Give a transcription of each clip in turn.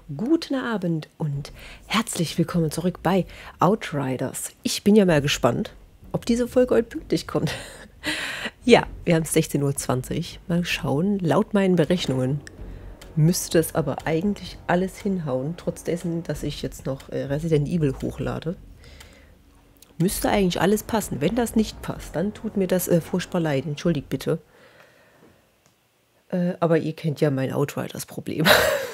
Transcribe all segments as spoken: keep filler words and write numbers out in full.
Guten Abend und herzlich willkommen zurück bei Outriders. Ich bin ja mal gespannt, ob diese Folge heute pünktlich kommt. Ja, wir haben es sechzehn Uhr zwanzig. Mal schauen. Laut meinen Berechnungen müsste es aber eigentlich alles hinhauen, trotz dessen, dass ich jetzt noch äh, Resident Evil hochlade. Müsste eigentlich alles passen. Wenn das nicht passt, dann tut mir das äh, furchtbar leid. Entschuldigt bitte. Äh, aber ihr kennt ja mein Outriders-Problem.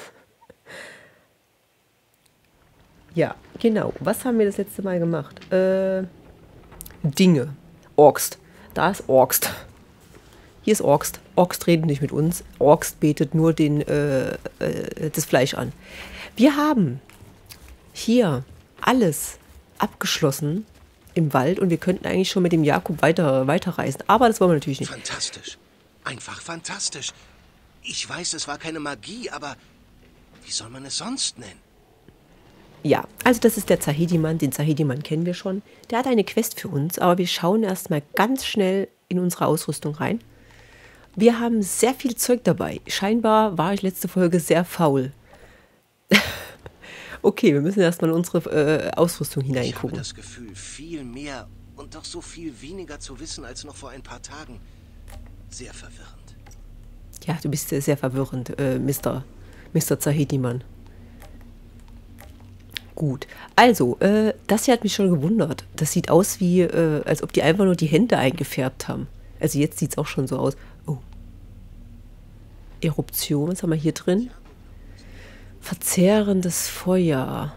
Ja, genau. Was haben wir das letzte Mal gemacht? Äh, Dinge. Orkst. Da ist Orkst. Hier ist Orkst. Orkst redet nicht mit uns. Orkst betet nur den, äh, äh, das Fleisch an. Wir haben hier alles abgeschlossen im Wald und wir könnten eigentlich schon mit dem Jakob weiter, weiterreisen. Aber das wollen wir natürlich nicht. Fantastisch. Einfach fantastisch. Ich weiß, es war keine Magie, aber wie soll man es sonst nennen? Ja, also das ist der Zahedi-Mann. Den Zahedi-Mann kennen wir schon. Der hat eine Quest für uns, aber wir schauen erstmal ganz schnell in unsere Ausrüstung rein. Wir haben sehr viel Zeug dabei. Scheinbar war ich letzte Folge sehr faul. Okay, wir müssen erstmal in unsere äh, Ausrüstung hineingucken. Ich habe das Gefühl, viel mehr und doch so viel weniger zu wissen als noch vor ein paar Tagen. Sehr verwirrend. Ja, du bist sehr verwirrend, äh, Mister Mister Zahedi-Mann. Gut, also, äh, das hier hat mich schon gewundert. Das sieht aus wie, äh, als ob die einfach nur die Hände eingefärbt haben. Also jetzt sieht es auch schon so aus. Oh. Eruption, was haben wir hier drin? Verzehrendes Feuer.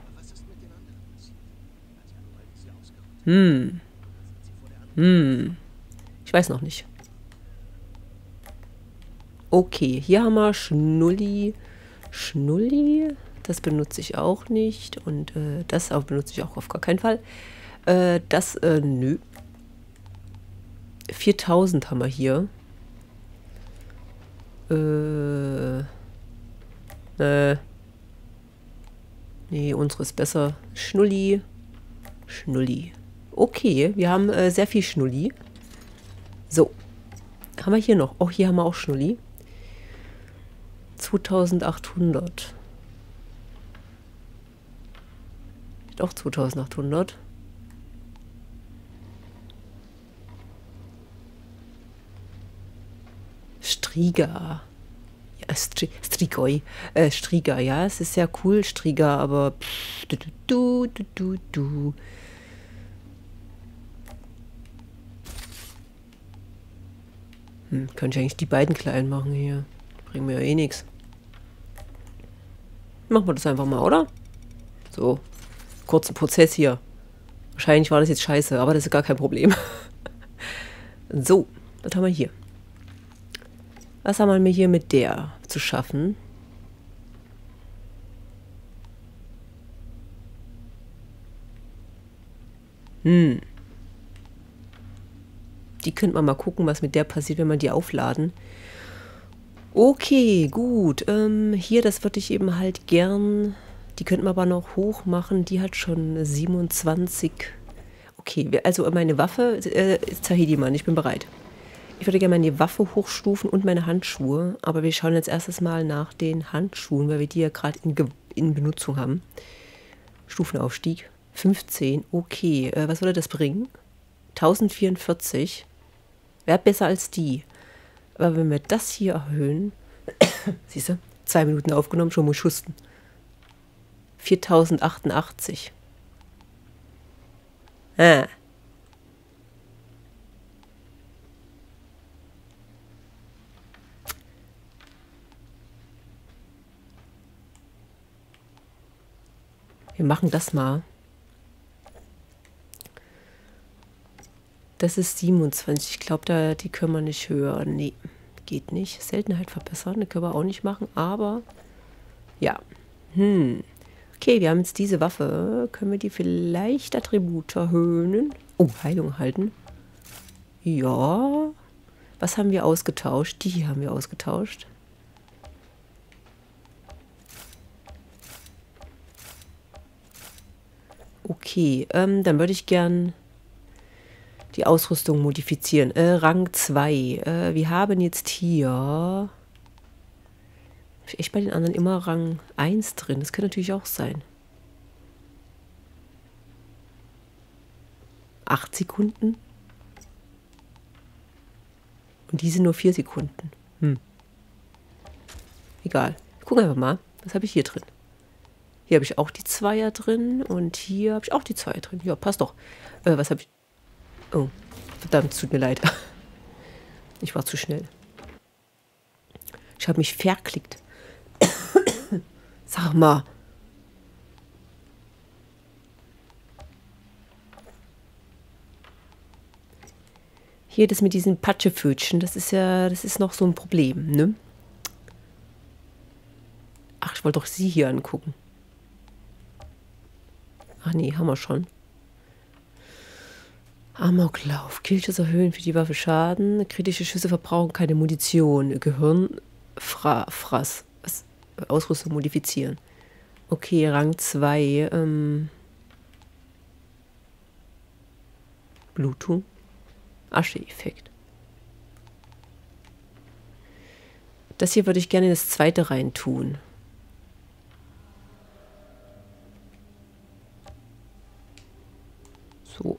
Hm. Hm. Ich weiß noch nicht. Okay, hier haben wir Schnulli. Schnulli. Das benutze ich auch nicht. Und äh, das auch benutze ich auch auf gar keinen Fall. Äh, das, äh, nö. viertausend haben wir hier. Äh. Äh. Nee, unsere ist besser. Schnulli. Schnulli. Okay, wir haben äh, sehr viel Schnulli. So. Haben wir hier noch? Oh, hier haben wir auch Schnulli. zweitausendachthundert. Auch zweitausendachthundert. Striga. Ja, Stri Strigoi. Äh, Striga, ja, es ist sehr cool, Striga, aber pff, du, du, du, du, du. Hm, könnte ich eigentlich die beiden kleinen machen hier. Bringen mir ja eh nichts. Machen wir das einfach mal, oder? So. Kurzen Prozess hier. Wahrscheinlich war das jetzt scheiße, aber das ist gar kein Problem. So, was haben wir hier? Was haben wir hier mit der zu schaffen? Hm. Die könnte man mal gucken, was mit der passiert, wenn wir die aufladen. Okay, gut. Ähm, hier, das würde ich eben halt gern... Die könnten wir aber noch hoch machen. Die hat schon siebenundzwanzig. Okay, also meine Waffe... Äh, Zahedi-Mann, ich bin bereit. Ich würde gerne meine Waffe hochstufen und meine Handschuhe. Aber wir schauen jetzt erstes mal nach den Handschuhen, weil wir die ja gerade in, in Benutzung haben. Stufenaufstieg. fünfzehn. Okay, äh, was würde das bringen? tausendvierundvierzig. Wäre besser als die. Aber wenn wir das hier erhöhen... Siehst du? Zwei Minuten aufgenommen, schon muss ich husten. viertausendachtundachtzig. Ah. Wir machen das mal. Das ist siebenundzwanzig. Ich glaube, da die können wir nicht höher. Nee, geht nicht. Seltenheit verbessern. Die können wir auch nicht machen. Aber ja. Hm. Okay, wir haben jetzt diese Waffe. Können wir die vielleicht Attribute erhöhen? Oh, Heilung halten. Ja. Was haben wir ausgetauscht? Die hier haben wir ausgetauscht. Okay, ähm, dann würde ich gern die Ausrüstung modifizieren. Äh, Rang zwei. Äh, wir haben jetzt hier ich echt bei den anderen immer Rang eins drin. Das könnte natürlich auch sein. acht Sekunden. Und diese nur vier Sekunden. Hm. Egal. Gucken wir einfach mal. Was habe ich hier drin? Hier habe ich auch die Zweier drin. Und hier habe ich auch die Zweier drin. Ja, passt doch. Äh, was habe ich... Oh, verdammt, tut mir leid. Ich war zu schnell. Ich habe mich verklickt. Sag mal. Hier das mit diesen Patschepfötchen, das ist ja, das ist noch so ein Problem, ne? Ach, ich wollte doch sie hier angucken. Ach nee, haben wir schon. Amoklauf. Killschuss erhöhen für die Waffe Schaden. Kritische Schüsse verbrauchen keine Munition. Gehirnfraß. Was? Ausrüstung modifizieren. Okay, Rang zwei. Ähm, Blutung. Asche-Effekt. Das hier würde ich gerne in das zweite rein tun. So.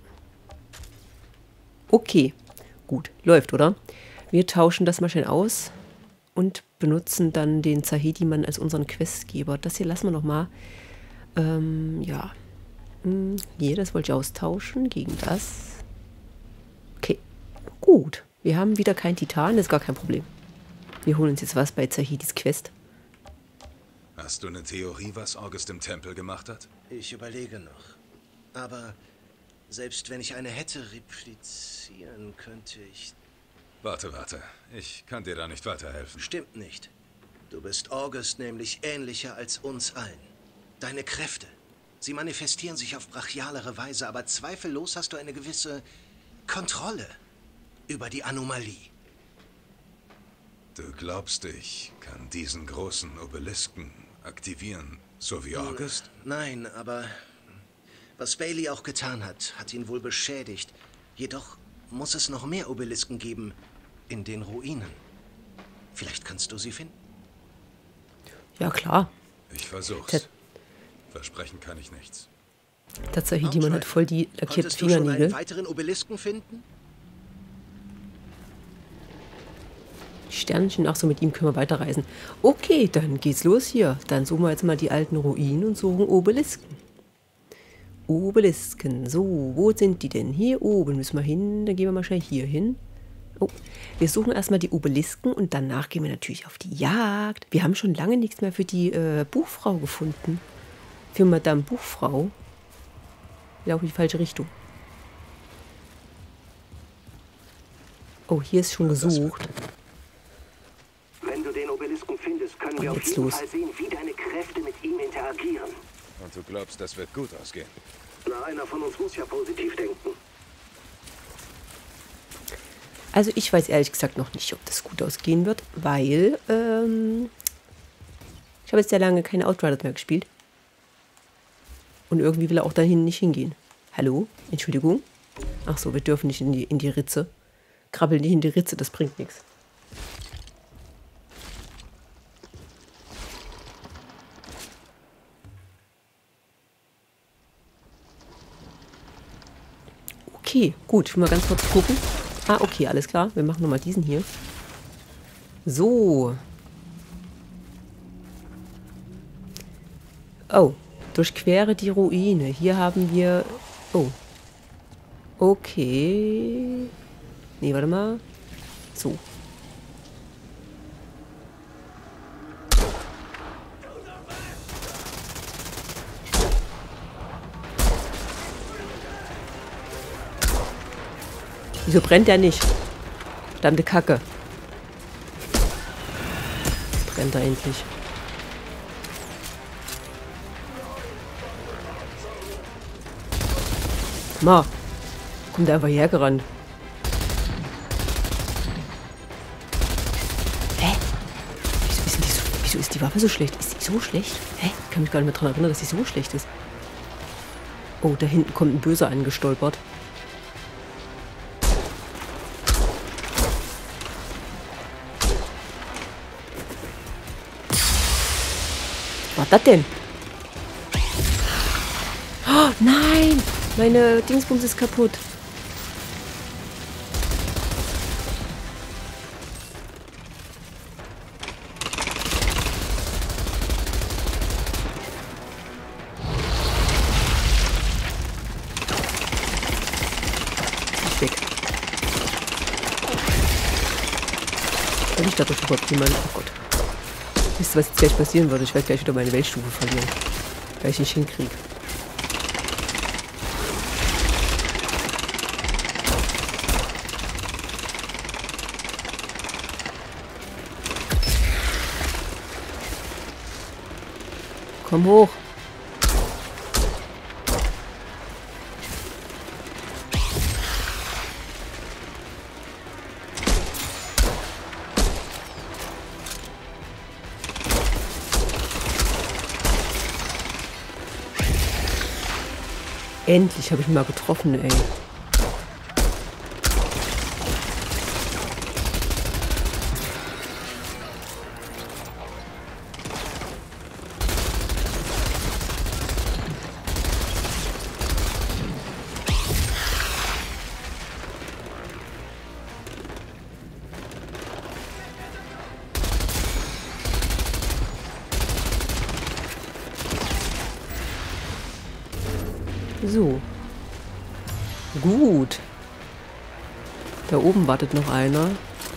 Okay. Gut. Läuft, oder? Wir tauschen das mal schnell aus und benutzen dann den Zahedi-Mann als unseren Questgeber. Das hier lassen wir noch mal. Ähm, ja. Hm, hier, das wollte ich austauschen gegen das. Okay. Gut. Wir haben wieder keinen Titan, das ist gar kein Problem. Wir holen uns jetzt was bei Zahedis Quest. Hast du eine Theorie, was August im Tempel gemacht hat? Ich überlege noch. Aber selbst wenn ich eine hätte replizieren, könnte ich... Warte, warte. Ich kann dir da nicht weiterhelfen. Stimmt nicht. Du bist August nämlich ähnlicher als uns allen. Deine Kräfte, sie manifestieren sich auf brachialere Weise, aber zweifellos hast du eine gewisse Kontrolle über die Anomalie. Du glaubst, ich kann diesen großen Obelisken aktivieren, so wie August? Nein, aber was Bailey auch getan hat, hat ihn wohl beschädigt. Jedoch muss es noch mehr Obelisken geben in den Ruinen. Vielleicht kannst du sie finden? Ja, klar. Ich versuch's. Der, Versprechen kann ich nichts. der Zahedi-Mann hat voll die lackierten Konntest du schon einen Fingernägel. weiteren Obelisken finden? Sternchen, ach so, mit ihm können wir weiterreisen. Okay, dann geht's los hier. Dann suchen wir jetzt mal die alten Ruinen und suchen Obelisken. Obelisken. So, wo sind die denn? Hier oben müssen wir hin. Dann gehen wir mal schnell hier hin. Oh, wir suchen erstmal die Obelisken und danach gehen wir natürlich auf die Jagd. Wir haben schon lange nichts mehr für die äh, Buchfrau gefunden. Für Madame Buchfrau. Ich laufe in die falsche Richtung. Oh, hier ist schon gesucht. Wenn du den Obelisken findest, können wir Und auf jetzt jeden los. Fall sehen, wie deine Kräfte mit ihm interagieren. Und du glaubst, das wird gut ausgehen? Na, einer von uns muss ja positiv denken. Also ich weiß ehrlich gesagt noch nicht, ob das gut ausgehen wird, weil ähm, ich habe jetzt sehr lange keine Outriders mehr gespielt. Und irgendwie will er auch dahin nicht hingehen. Hallo? Entschuldigung? Ach so, wir dürfen nicht in die, in die Ritze. Krabbel nicht in die Ritze, das bringt nichts. Okay, gut. Ich will mal ganz kurz gucken. Ah, okay, alles klar. Wir machen nochmal diesen hier. So. Oh, durchquere die Ruine. Hier haben wir... Oh. Okay. Nee, warte mal. So. Wieso brennt der nicht? Verdammte Kacke. Brennt er endlich. Ma. Kommt der einfach hergerannt. Hä? Wieso ist, die so, wieso ist die Waffe so schlecht? Ist die so schlecht? Hä? Ich kann mich gar nicht mehr daran erinnern, dass sie so schlecht ist. Oh, da hinten kommt ein Böser angestolpert. Was war das denn? Oh, nein! Meine Dingsbums ist kaputt. Ist weg. Kann ich dadurch überhaupt jemanden? Oh Gott. Wisst ihr, was jetzt gleich passieren würde? Ich werde gleich wieder meine Weltstufe verlieren. Weil ich nicht hinkriege. Komm hoch. Endlich habe ich ihn mal getroffen, ey. So. Gut. Da oben wartet noch einer.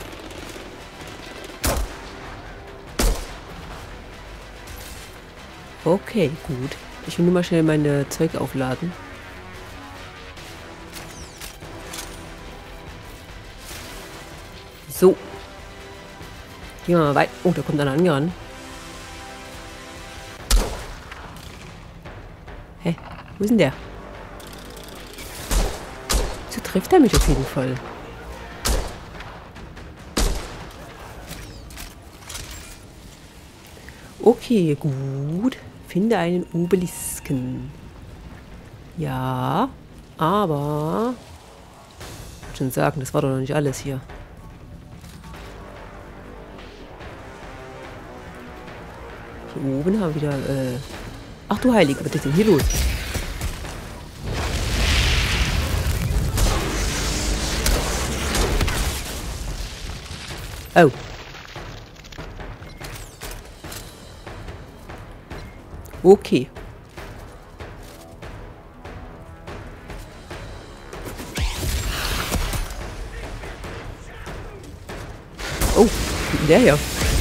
Okay, gut. Ich will nur mal schnell meine Zeug aufladen. So. Gehen wir mal weiter. Oh, da kommt einer angerannt. Hä? Wo ist denn der? So trifft er mich auf jeden Fall. Okay, gut. Finde einen Obelisken. Ja, aber... Ich wollte schon sagen, das war doch noch nicht alles hier. Hier oben haben wir wieder... Äh Ach du Heilige, was ist denn hier los? Oh. Okay. Oh, der hier.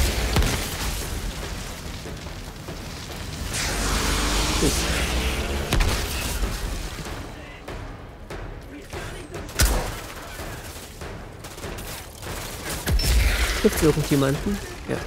Trifft irgendjemanden? Ja.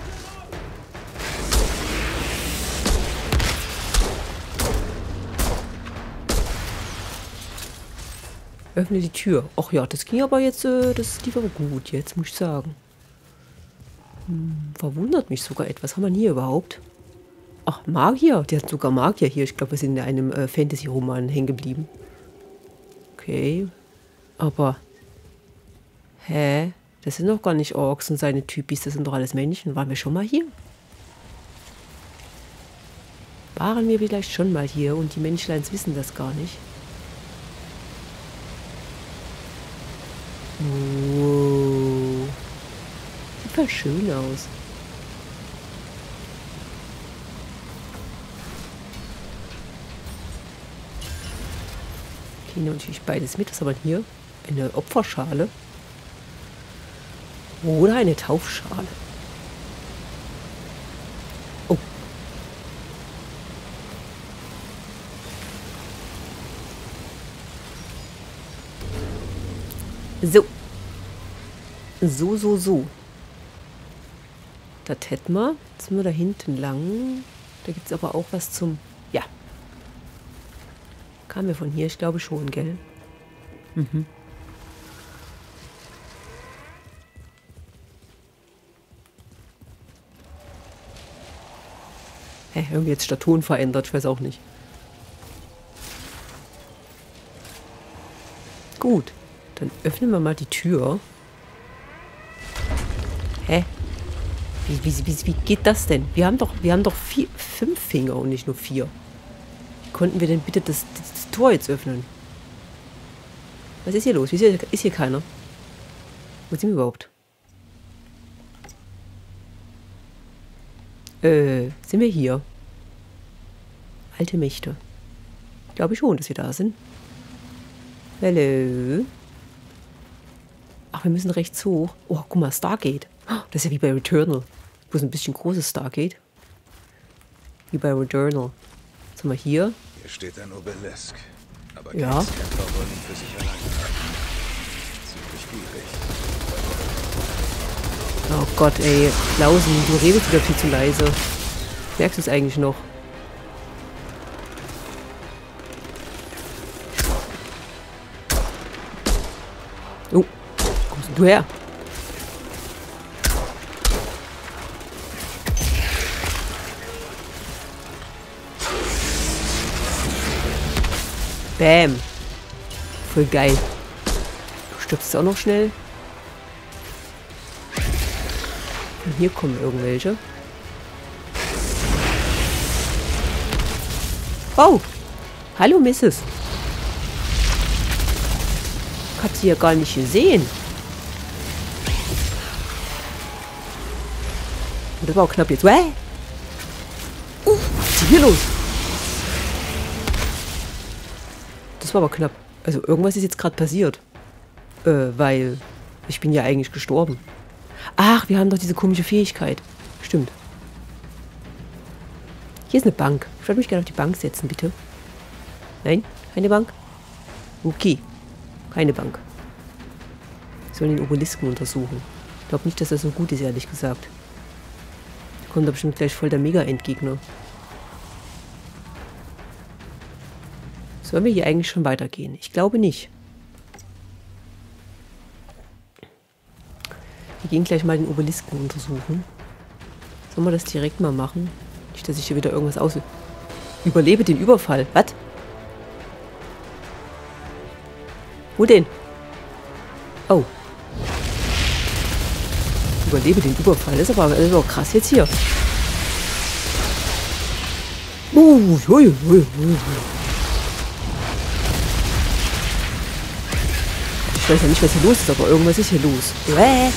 Öffne die Tür. Ach ja, das ging aber jetzt, äh, das lief aber gut jetzt, muss ich sagen. Hm, verwundert mich sogar etwas. Haben wir hier überhaupt? Ach, Magier. Die hat sogar Magier hier. Ich glaube, wir sind in einem äh, Fantasy-Roman hängen geblieben. Okay. Aber... Hä? Das sind doch gar nicht Orks und seine Typis. Das sind doch alles Menschen. Waren wir schon mal hier? Waren wir vielleicht schon mal hier und die Menschleins wissen das gar nicht? Wow. Sieht voll schön aus. Okay, nehme natürlich beides mit. Was haben wir hier? Eine Opferschale. Oder eine Taufschale. Oh. So. So, so, so. Das hätten wir. Jetzt sind wir da hinten lang. Da gibt es aber auch was zum... Ja. Kamen wir von hier? Ich glaube schon, gell? Mhm. Hä, irgendwie jetzt Statuen verändert. Ich weiß auch nicht. Gut. Dann öffnen wir mal die Tür. Hä? Wie, wie, wie, wie geht das denn? Wir haben doch, wir haben doch vier, fünf Finger und nicht nur vier. Wie konnten wir denn bitte das, das, das Tor jetzt öffnen? Was ist hier los? Ist hier, ist hier keiner? Wo sind wir überhaupt? Äh, sind wir hier? Alte Mächte. Glaube ich schon, dass wir da sind. Hallo? Ach, wir müssen rechts hoch. Oh, guck mal, Stargate. Das ist ja wie bei Returnal. Bloß ein bisschen großes Stargate. Wie bei Returnal. Was haben wir hier? Hier steht ein Obelisk. Aber ja. Kämpfer wollen ihn für sich allein haben. Ziemlich gierig. Oh Gott, ey. Klausen, du redest wieder viel zu leise. Merkst du es eigentlich noch? Oh, wo kommst denn du her? Bam. Voll geil. Du stirbst auch noch schnell. Und hier kommen irgendwelche. Oh. Hallo, Missus Ich hab sie ja gar nicht gesehen. Das war auch knapp jetzt. Hä? Uh, was ist denn hier los? Das war aber knapp. Also irgendwas ist jetzt gerade passiert. Äh, weil ich bin ja eigentlich gestorben. Ach, wir haben doch diese komische Fähigkeit. Stimmt. Hier ist eine Bank. Ich würde mich gerne auf die Bank setzen, bitte. Nein? Keine Bank? Okay. Keine Bank. Wir sollen den Obelisken untersuchen. Ich glaube nicht, dass das so gut ist, ehrlich gesagt. Da kommt da bestimmt gleich voll der Mega-Endgegner. Sollen wir hier eigentlich schon weitergehen? Ich glaube nicht. Wir gehen gleich mal den Obelisken untersuchen. Sollen wir das direkt mal machen? Nicht, dass ich hier wieder irgendwas aus... Überlebe den Überfall. Was? Wo denn? Oh. Überlebe den Überfall. Das ist aber, das ist aber krass jetzt hier. Uh, ui, ui, ui, ui. Ich weiß ja nicht, was hier los ist, aber irgendwas ist hier los. Äh.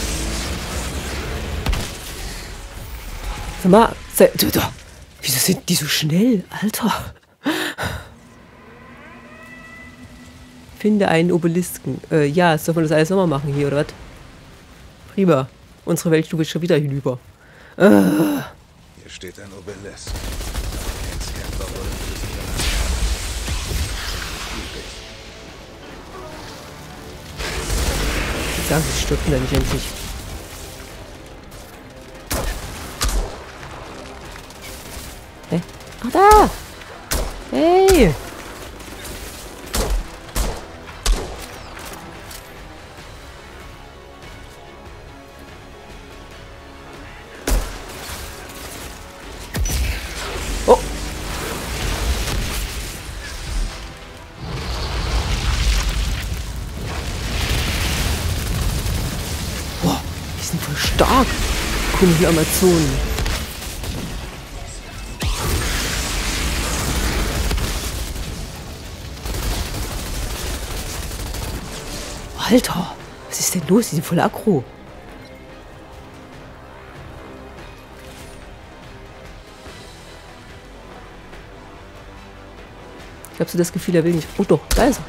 Sag mal, sei, du, du, wieso sind die so schnell? Alter. Finde einen Obelisken. Äh, ja, soll man das alles nochmal machen hier, oder was? Prima. Unsere Weltstufe ist schon wieder hinüber. Äh. Hier steht ein Obelisk. Kämpfer wollen für sich allein haben. Ich sage, sie stirbt da nicht endlich. Hä? Ach, da! Hey! Oh! Boah, die sind voll stark. Komische Amazonen. Alter, was ist denn los? Die sind voll aggro. Ich habe so das Gefühl, er will nicht... Oh doch, da ist er.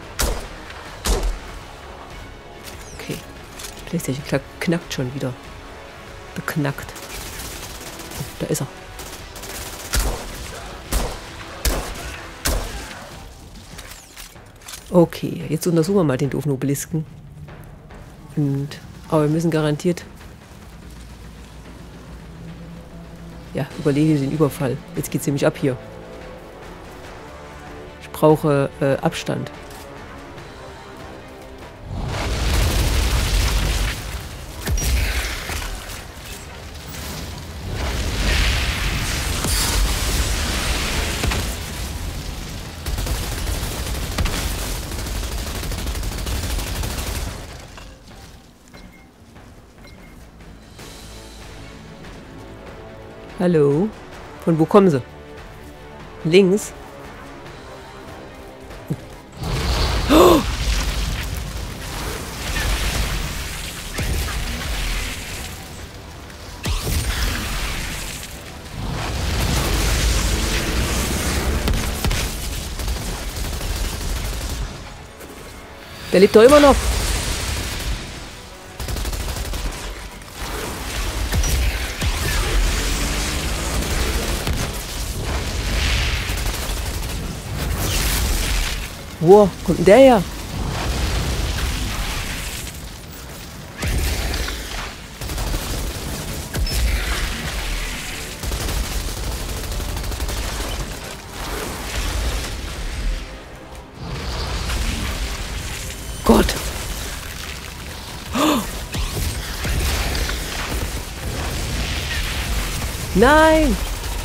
Okay. PlayStation knackt schon wieder. Beknackt. Oh, da ist er. Okay, jetzt untersuchen wir mal den doofen Obelisken. Und, aber wir müssen garantiert... Ja, überlege den Überfall. Jetzt geht's nämlich ab hier. Ich brauche äh, Abstand. Hallo? Von wo kommen sie? Links? Oh! Der lebt doch immer noch. Wo kommt denn der her? Gott. Oh. Nein.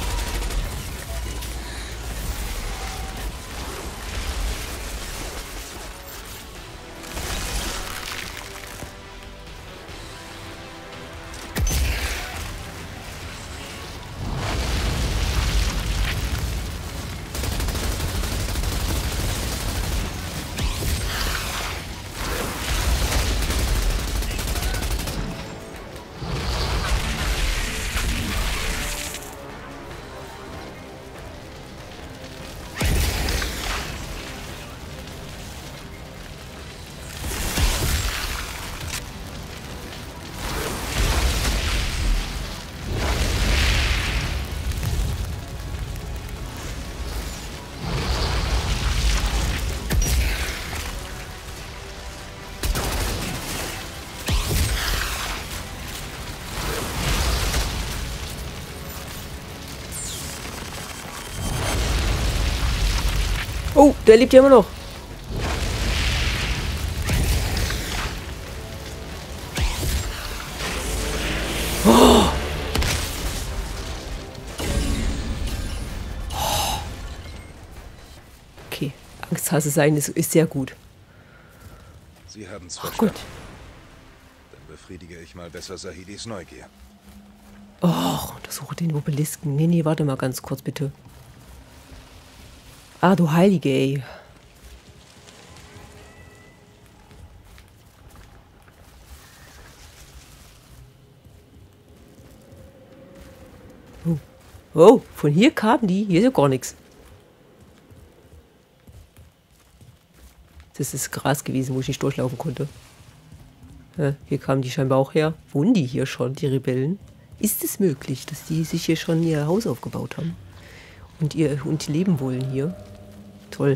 Oh, der lebt ja immer noch. Oh. Okay, Angsthase sein ist, ist sehr gut. Sie haben es Oh, verstanden. gut. Dann befriedige ich mal besser Sahidis Neugier. Oh, untersuche den Obelisken. Nee, nee, warte mal ganz kurz, bitte. Ah, du Heilige, ey. Oh. Oh, von hier kamen die. Hier ist ja gar nichts. Das ist Gras gewesen, wo ich nicht durchlaufen konnte. Ja, hier kamen die scheinbar auch her. Wohnen die hier schon, die Rebellen? Ist es möglich, dass die sich hier schon ihr Haus aufgebaut haben? Und ihr und leben wollen hier? Toll.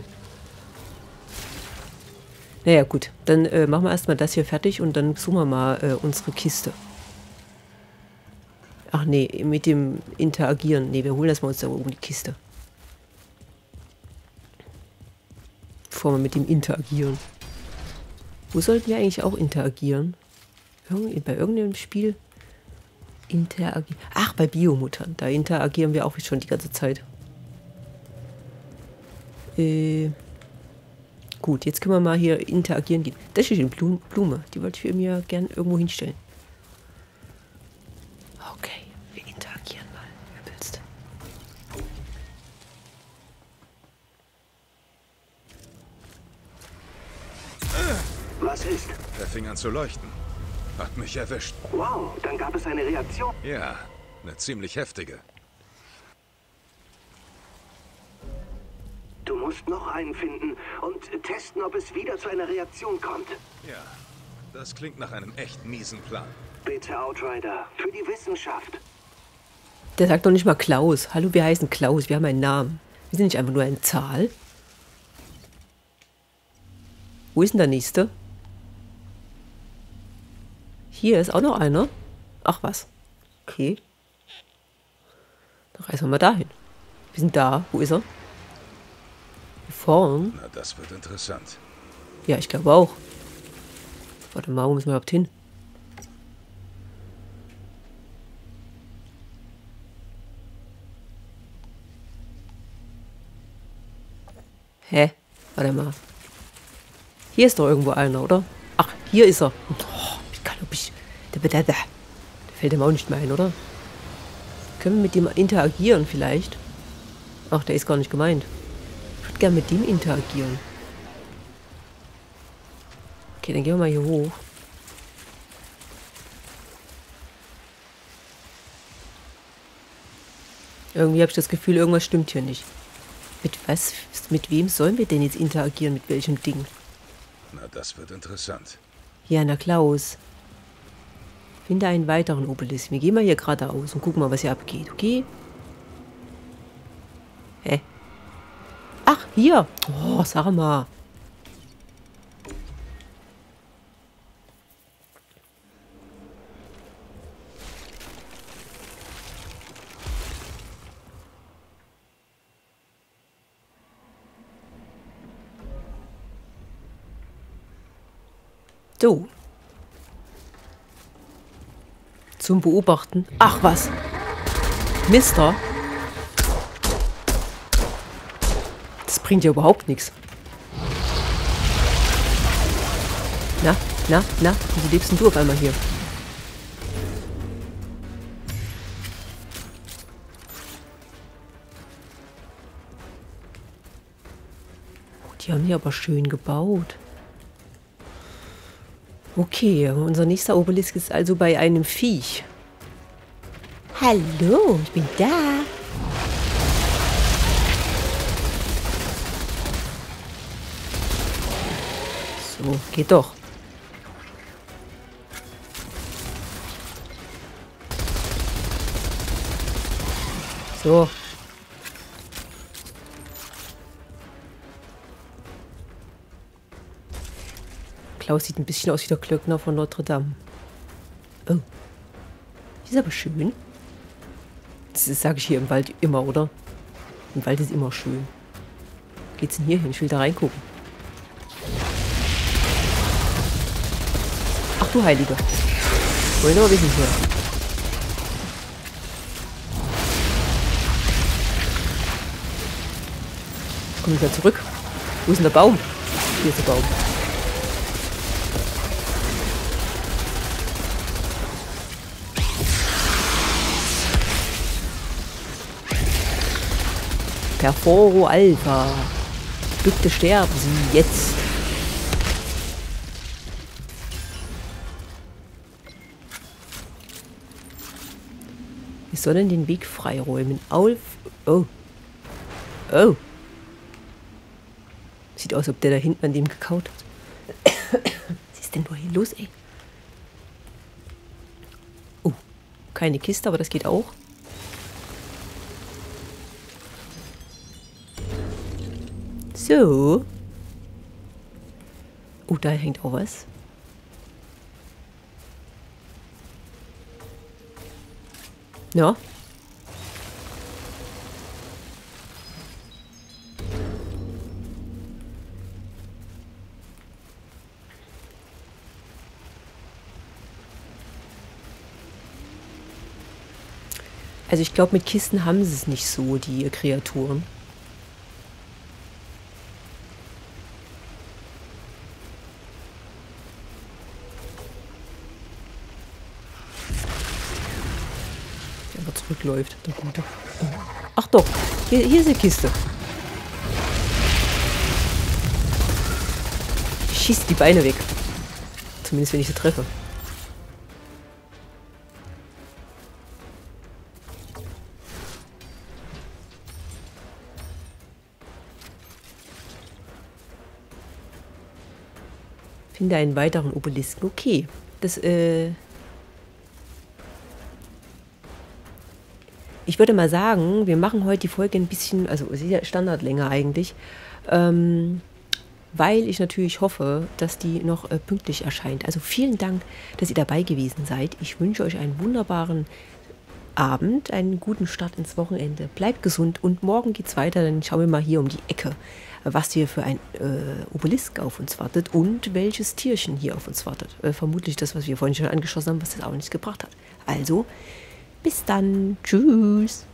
Naja, gut. Dann äh, machen wir erstmal das hier fertig und dann suchen wir mal äh, unsere Kiste. Ach nee, mit dem Interagieren. Nee, wir holen erstmal uns da oben die Kiste. Bevor wir mit dem Interagieren. Wo sollten wir eigentlich auch interagieren? Irgend bei irgendeinem Spiel interagieren. Ach, bei Biomuttern. Da interagieren wir auch schon die ganze Zeit. Äh, gut, jetzt können wir mal hier interagieren gehen. Das ist eine Blume, Blume. Die wollte ich mir gern irgendwo hinstellen. Okay, wir interagieren mal. Wer willst? Was ist? Er fing an zu leuchten. Hat mich erwischt. Wow, dann gab es eine Reaktion. Ja, eine ziemlich heftige. Du musst noch einen finden und testen, ob es wieder zu einer Reaktion kommt. Ja, das klingt nach einem echt miesen Plan. Bitte, Outrider, für die Wissenschaft. Der sagt doch nicht mal Klaus. Hallo, wir heißen Klaus. Wir haben einen Namen. Wir sind nicht einfach nur eine Zahl. Wo ist denn der nächste? Hier ist auch noch einer. Ach was. Okay. Dann reisen wir mal dahin. Wir sind da. Wo ist er? Hier vorn. Na, das wird interessant. Ja, ich glaube auch. Warte mal, wo müssen wir überhaupt hin? Hä? Warte mal. Hier ist doch irgendwo einer, oder? Ach, hier ist er. Oh, ich kann, ob ich... Der, der, der, der fällt ihm auch nicht mehr ein, oder? Können wir mit dem interagieren vielleicht? Ach, der ist gar nicht gemeint. Ich würde gerne mit dem interagieren. Okay, dann gehen wir mal hier hoch. Irgendwie habe ich das Gefühl, irgendwas stimmt hier nicht. Mit was? Mit wem sollen wir denn jetzt interagieren? Mit welchem Ding? Na, das wird interessant. Ja, na Klaus. Finde einen weiteren Obelisk. Wir gehen mal hier geradeaus und gucken mal, was hier abgeht, okay? Hä? Ach, hier. Oh, sag mal. So. Zum Beobachten. Ach was. Mister. Das bringt ja überhaupt nichts. Na, na, na. Wie lebst denn du auf einmal hier? Oh, die haben hier aber schön gebaut. Okay, unser nächster Obelisk ist also bei einem Viech. Hallo, ich bin da. So, geht doch. So. Klaus sieht ein bisschen aus wie der Glöckner von Notre Dame. Oh. Die ist aber schön. Das sage ich hier im Wald immer, oder? Im Wald ist immer schön. Wo geht's denn hier hin? Ich will da reingucken. Ach du Heiliger. Wollen wir aber wissen hier. Komm ich mal zurück. Wo ist denn der Baum? Hier ist der Baum. Perforo Alpha. Bitte sterben Sie jetzt. Wir sollen den Weg freiräumen. Auf. Oh. Oh. Sieht aus, als ob der da hinten an dem gekaut hat. Was ist denn nur hier los, ey? Oh. Keine Kiste, aber das geht auch. So. Oh, da hängt auch was. Ja. Also ich glaube, mit Kisten haben sie es nicht so, die Kreaturen. Zurückläuft, der Gute. Ach doch, hier, hier ist eine Kiste. Ich schieße die Beine weg. Zumindest wenn ich sie treffe. Finde einen weiteren Obelisken. Okay, das, äh... ich würde mal sagen, wir machen heute die Folge ein bisschen, also es ist ja Standardlänge eigentlich, ähm, weil ich natürlich hoffe, dass die noch äh, pünktlich erscheint. Also vielen Dank, dass ihr dabei gewesen seid. Ich wünsche euch einen wunderbaren Abend, einen guten Start ins Wochenende. Bleibt gesund und morgen geht's weiter. Dann schauen wir mal hier um die Ecke, was hier für ein äh, Obelisk auf uns wartet und welches Tierchen hier auf uns wartet. Äh, vermutlich das, was wir vorhin schon angeschossen haben, was das auch nichts gebracht hat. Also, bis dann. Tschüss.